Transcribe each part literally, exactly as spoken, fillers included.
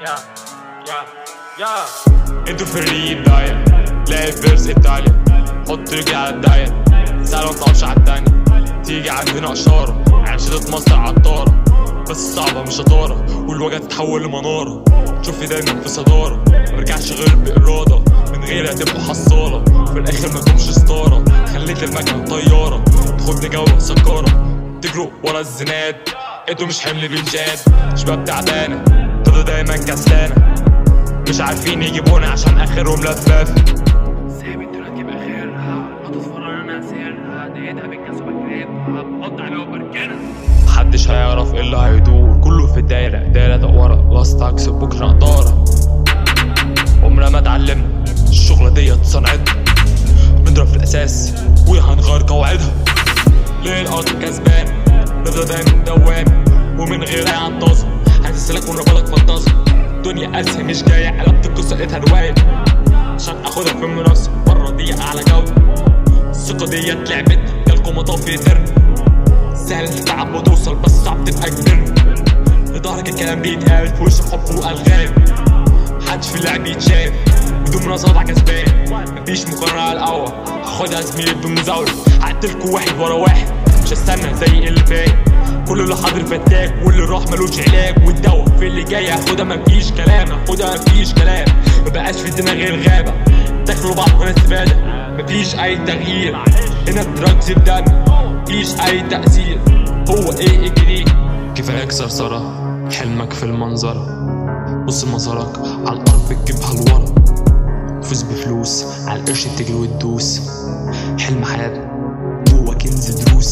يا يا يا انتوا في الريب داير لاقي فيرس ايطاليا، حط رجلي على الداير سهلة متقفش على التانية، تيجي عندنا اشارة عشرة مصر عطارة، بس صعبة مش شطارة والوجه تتحول لمنارة، تشوفي دايما في صدارة مرجعش غير بإرادة، من غيرها تبقوا حصالة في الآخر متقومش ستارة، خليت المكنة طيارة تاخدني جولة سكارة، تجروا ورا الزناد انتوا مش حمل بيتشاد، شباب تعبانة طلعوا دايما كسلانة، مش عارفين يجيبونا عشان آخرهم لفاف، ثابت دلوقتي بآخرها هتتفرج انا سيرها دقيقتها بالكاس وبكريبها بقطع لو بركنها، محدش هيعرف ايه اللي هيدور، كله في الدايرة دايرة دورة لاست اكسب بكرة نقدارة، عمرنا ما اتعلمنا الشغلة ديت صنعتنا، بنضرب في الأساس وهنغير قواعدها، ليه الأرض كسبان نفضل دايما دوام ومن غير أي عنطاسة، هتسلك ونربطك فطاسة، الدنيا قاسية مش جاية قلبت القصة لقيتها رواية، عشان اخدها في المنافسة بره دي أعلى جودة، الثقة ديت لعبتنا جالكم مطاف يترن، سهل تتعب وتوصل بس صعب تبقى كبرنا، لضهرك الكلام بيتقال في وشك حب وألغام، محدش في اللعب يتشاف بدون مناصفة كسبان، مفيش مقارنة على القهوة هاخدها زميلي بدون مزاولة، هقتلكوا واحد ورا واحد مش هستنى زي اللي فات، كل اللي حاضر فتاك واللي راح ملوش علاج، والدوا في اللي جاي هاخدها مفيش كلام، هاخدها مفيش كلام، مبقاش في الدنيا غير غابة تاكلوا بعض من الزبالة، مفيش أي تغيير هنا الدراجز في دم مفيش أي تأثير، هو إيه الجديد؟ كفاية سرسرة حلمك في المنظرة، بص مزارك على الأرض بتجيبها لورا، تفوز بفلوس على القرش تجري وتدوس، حلم حياتنا جوا كنز دروس،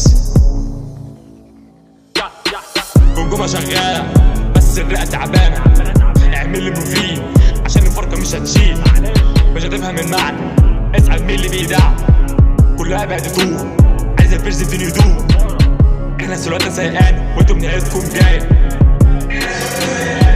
الجمجمة شغالة بس الرئة تعبانة، اعمل لي مفيد عشان الفرقة مش هتشيل، مش هتفهم المعنى اسأل مين اللي بيدعم، كلها بقت تدور عايز الفيرس الدنيا يدور، احنا سلواتنا سيئان وانتوا بنهايتكم جاي.